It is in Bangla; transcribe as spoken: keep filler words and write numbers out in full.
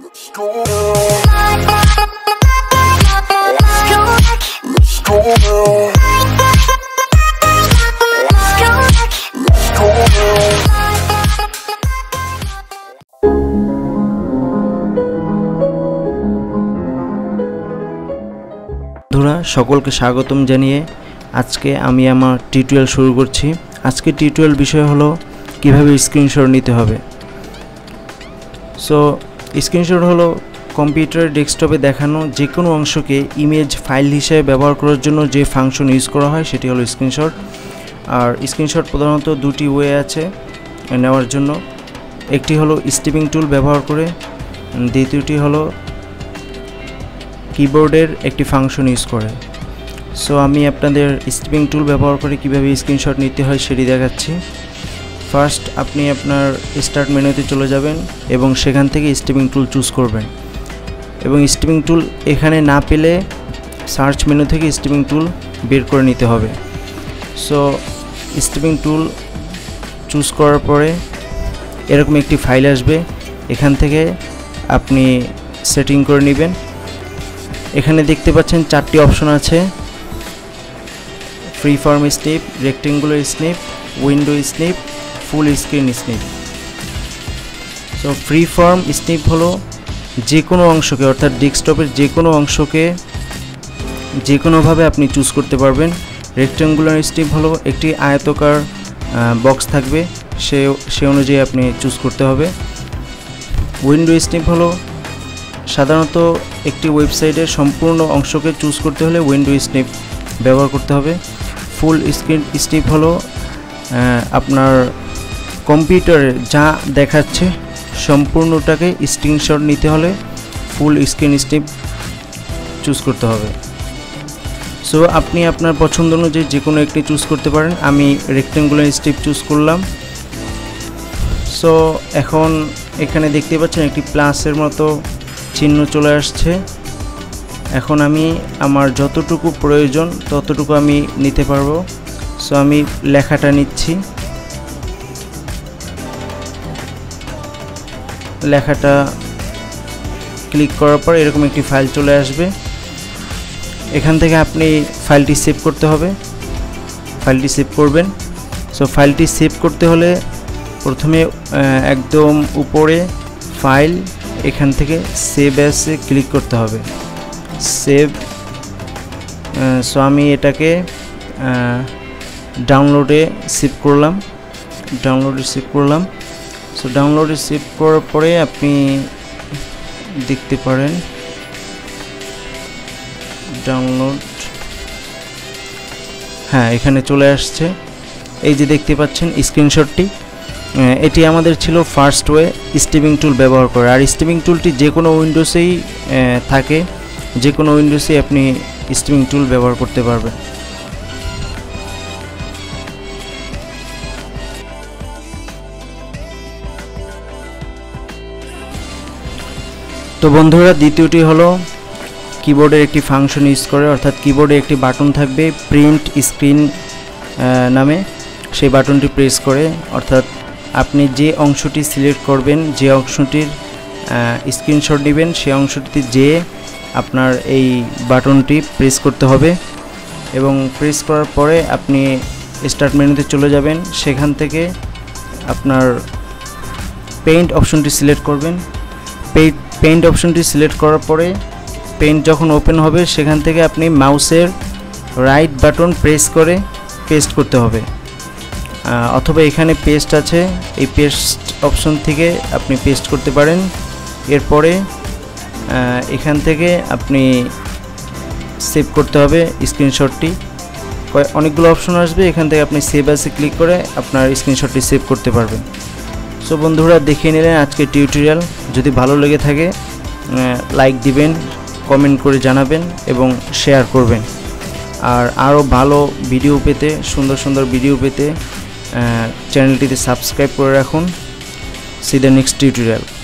বন্ধুরা সকলকে স্বাগতম জানিয়ে আজকে আমি আমার টিউটোরিয়াল শুরু করছি। আজকে টিউটোরিয়াল বিষয় হলো কিভাবে স্ক্রিনশট নিতে হবে। সো স্ক্রিনশট হলো কম্পিউটার ডেস্কটপে দেখানো যে কোনো অংশকে ইমেজ ফাইল হিসেবে ব্যবহার করার জন্য যে ফাংশন ইউজ করা হয় সেটি হলো স্ক্রিনশট। আর স্ক্রিনশট প্রধানত দুটি ওয়ে আছে নেওয়ার জন্য, একটি হলো স্টিপিং টুল ব্যবহার করে, দ্বিতীয়টি হলো কিবোর্ডের একটি ফাংশন ইউজ করে। সো আমি আপনাদের স্টিপিং টুল ব্যবহার করে কিভাবে স্ক্রিনশট নিতে হয় সেটি দেখাচ্ছি। ফার্স্ট আপনি আপনার স্টার্ট মেনুতে চলে যাবেন এবং সেখান থেকে স্টিপিং টুল চুজ করবেন, এবং স্টিপিং টুল এখানে না পেলে সার্চ মেনু থেকে স্টিপিং টুল বের করে নিতে হবে। সো স্টিপিং টুল চুজ করার পরে এরকম একটি ফাইল আসবে, এখান থেকে আপনি সেটিং করে নেবেন। এখানে দেখতে পাচ্ছেন চারটি অপশন আছে, free form snip, rectangular snip, window snip, full screen snip. So free form snip হলো যে কোনো অংশকে অর্থাৎ ডেস্কটপের যে কোনো অংশকে যে কোনোভাবে আপনি চুজ করতে পারবেন। রেক্টেঙ্গুলার স্নিপ হলো একটি আয়তকার বক্স থাকবে, সে সে অনুযায়ী আপনি চুজ করতে হবে। উইন্ডো স্নিপ হলো সাধারণত একটি ওয়েবসাইটের সম্পূর্ণ অংশকে চুজ করতে হলে উইন্ডো স্নিপ ব্যবহার করতে হবে। ফুল স্ক্রিন স্নিপ হলো আপনার কম্পিউটারে যা দেখাচ্ছে সম্পূর্ণটাকে স্ক্রিনশট নিতে হলে ফুল স্ক্রিন স্নিপ চুজ করতে হবে। সো আপনি আপনার পছন্দ অনুযায়ী যে কোনো একটি চুজ করতে পারেন। আমি রেক্টেঙ্গুলার স্নিপ চুজ করলাম। সো এখন এখানে দেখতে পাচ্ছেন একটি প্লাসের মতো চিহ্ন চলে আসছে। এখন আমি আমার যতটুকু প্রয়োজন ততটুকু আমি নিতে পারবো। সো আমি লেখাটা নিচ্ছি, লেখাটা ক্লিক করার পর এরকম একটি ফাইল চলে আসবে। এখান থেকে আপনি ফাইলটি সেভ করতে হবে, ফাইলটি সেভ করবেন। সো ফাইলটি সেভ করতে হলে প্রথমে একদম উপরে ফাইল, এখান থেকে সেভ অ্যাসে ক্লিক করতে হবে, সেভ। সো আমি এটাকে ডাউনলোডে সেভ করলাম, ডাউনলোডে সেভ করলাম। সো ডাউনলোডে সেভ করার পরে আপনি দেখতে পারেন ডাউনলোড, হ্যাঁ এখানে চলে আসছে। এই যে দেখতে পাচ্ছেন স্ক্রিনশটটি, এটি আমাদের ছিল ফার্স্ট ওয়ে স্টিপিং টুল ব্যবহার করে। আর স্টিপিং টুলটি যে কোনো উইন্ডোসেই থাকে, যে কোনো উইন্ডোসেই আপনি স্টিপিং টুল ব্যবহার করতে পারবেন। তো বন্ধুরা দ্বিতীয়টি হলো কিবোর্ডের একটি ফাংশন ইউজ করে, অর্থাৎ কিবোর্ডে একটি বাটন থাকবে প্রিন্ট স্ক্রিন নামে, সেই বাটনটি প্রেস করে, অর্থাৎ আপনি যে অংশটি সিলেক্ট করবেন, যে অংশটির স্ক্রিনশট নেবেন সেই অংশটিতে যে আপনার এই বাটনটি প্রেস করতে হবে। এবং প্রেস করার পরে আপনি স্টার্ট মেনুতে চলে যাবেন, সেখান থেকে আপনার পেইন্ট অপশনটি সিলেক্ট করবেন। পেইন্ট অপশনটি সিলেক্ট করার পরে পেইন্ট যখন ওপেন হবে সেখান থেকে আপনি মাউসের রাইট বাটন প্রেস করে পেস্ট করতে হবে, অথবা এখানে পেস্ট আছে, এই পেস্ট অপশন থেকে আপনি পেস্ট করতে পারেন। এরপরে এখান থেকে আপনি সেভ করতে হবে স্ক্রিনশটটি। অনেকগুলো অপশন আসবে, এখান থেকে আপনি সেভ অ্যাসে ক্লিক করে আপনার স্ক্রিনশটটি সেভ করতে পারবেন। সো বন্ধুরা দেখিয়ে নিলেন আজকের টিউটোরিয়াল। যদি ভালো লেগে থাকে লাইক দিবেন, কমেন্ট করে জানাবেন এবং শেয়ার করবেন। আর আরও ভালো ভিডিও পেতে, সুন্দর সুন্দর ভিডিও পেতে চ্যানেলটিতে সাবস্ক্রাইব করে রাখুন। See the next tutorial.